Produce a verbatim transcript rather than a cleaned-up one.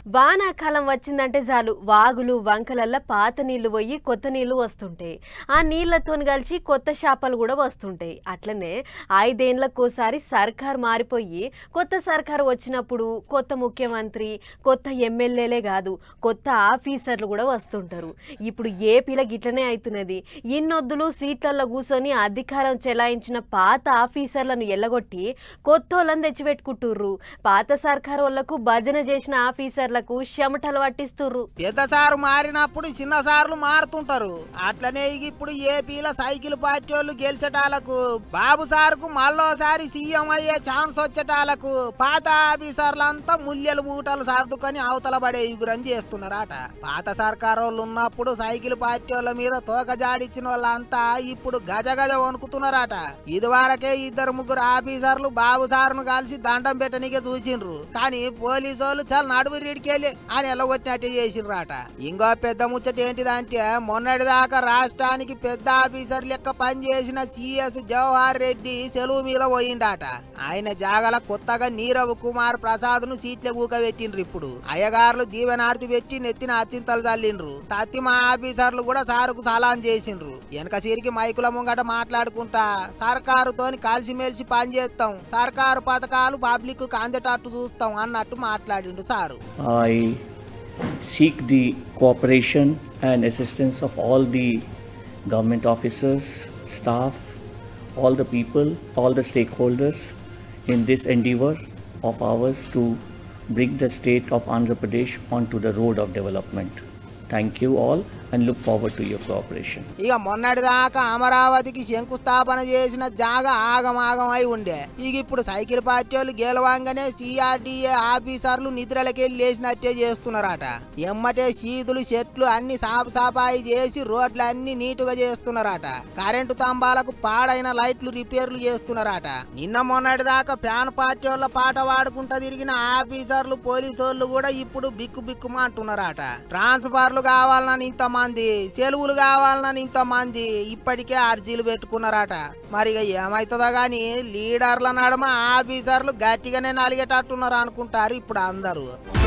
వానాకాలం వచ్చిందంటే చాలు వాగులు వంకలల్ల పాత నీళ్లు పోయి కొత్త నీళ్లు వస్తుంటాయి. ఆ నీళ్లతో కలిసి కొత్త చేపలు కూడా వస్తుంటాయి. అట్లనే ఐదేండ్లకోసారి సర్కార్ మారిపోయి కొత్త సర్కార్ వచ్చినప్పుడు కొత్త ముఖ్యమంత్రి, కొత్త ఎమ్మెల్యేలే కాదు కొత్త ఆఫీసర్లు కూడా వస్తుంటారు. ఇప్పుడు ఏపీలో గిట్లనే అవుతున్నది. ఇన్నొద్దులు సీట్లలో కూర్చొని అధికారం చెలాయించిన పాత ఆఫీసర్లను ఎల్లగొట్టి కొత్తోళ్ళని తెచ్చిపెట్టుకుంటుర్రు. పాత సర్కార్ వాళ్ళకు భజన చేసిన ఆఫీసర్ చెమటలు పట్టిస్తుర్రు. పెద్ద సారు మారినప్పుడు చిన్న సార్లు మారుతుంటారు. అట్లనే ఇప్పుడు ఏపీలో సైకిల్ పార్టీ వాళ్ళు గెలిచేటాలకు, బాబు సార్కు మళ్ళోసారి సీఎం అయ్యే ఛాన్స్ వచ్చేటాలకు పాత ఆఫీసర్లంతా ముల్లెలు బూటలు సర్దుకొని అవతల పడే యుగురం చేస్తున్నారట. పాత సర్కారు వాళ్ళు ఉన్నప్పుడు సైకిల్ పార్టీ వాళ్ళ మీద తోక జాడిచ్చిన వాళ్ళంతా ఇప్పుడు గజ గజ వణుకుతున్నారట. ఇది వరకే ఇద్దరు ముగ్గురు ఆఫీసర్లు బాబు సారును కలిసి దండం పెట్టనికే చూసిండ్రు. కానీ పోలీసు వాళ్ళు చాలా నడువు కెళ్ళి అని ఎల్లగొట్టినట్టే చేసిండ్రాట. ఇంకో పెద్ద ముచ్చట ఏంటిదంటే, మొన్నటిదాకా రాష్ట్రానికి పెద్ద ఆఫీసర్ లెక్క పనిచేసిన సిఎస్ జవహర్ రెడ్డి సెలవు మీద పోయిండాట. ఆయన జాగల కొత్తగా నీరవ్ కుమార్ ప్రసాద్ ను సీట్ల కూకబెట్టిండ్రు. ఇప్పుడు అయ్యగారులు దీవెనార్తి పెట్టి నెత్తిన అచ్చింతలు చల్లిండ్రు. తత్తిమ ఆఫీసర్లు కూడా సారుకు సలాం చేసిండ్రు. వెనక సిరికి మైకుల ముంగట మాట్లాడుకుంటా సర్కారుతోని కలిసిమెలిసి పనిచేస్తాం, సర్కారు పథకాలు పబ్లిక్ కు అందేటట్టు చూస్తాం అన్నట్టు మాట్లాడిండు sir. I seek the cooperation and assistance of all the government officers, staff, all the people, all the stakeholders in this endeavor of ours to bring the state of Andhra Pradesh onto the road of development. Thank you all and look forward to your cooperation. ఇక మొన్నటిదాకా అమరావతికి శంకుస్థాపన చేసిన జాగా ఆగమాగం అయి ఉండే. ఇక ఇప్పుడు సైకిల్ పార్టీ వాళ్ళు గెలవంగానే సిఆర్డిఏ ఆఫీసర్లు నిద్రలకెళ్ళి లేచినట్టే చేస్తున్నారట. ఎమ్మటే సీదులు చెట్లు అన్ని సాపు సాపాయి చేసి రోడ్లు అన్ని నీటుగా చేస్తున్నారట. కరెంటు స్తంభాలకు పాడైన లైట్లు రిపేర్లు చేస్తున్నారట. నిన్న మొన్నటిదాకా ఫ్యాన్ పార్టీ వాళ్ళ పాట వాడుకుంటా తిరిగిన ఆఫీసర్లు పోలీసు వాళ్ళు కూడా ఇప్పుడు బిక్కు బిక్కుమా అంటున్నారట. ట్రాన్స్ఫర్లు కావాలని ఇంత మంది, సెలవులు కావాలని ఇంత మంది ఇప్పటికే అర్జీలు పెట్టుకున్నారట. మరి ఏమైతుందో గాని లీడర్ల నడుమ ఆఫీసర్లు గట్టిగానే నలిగేటట్టున్నారు అనుకుంటారు ఇప్పుడు అందరూ.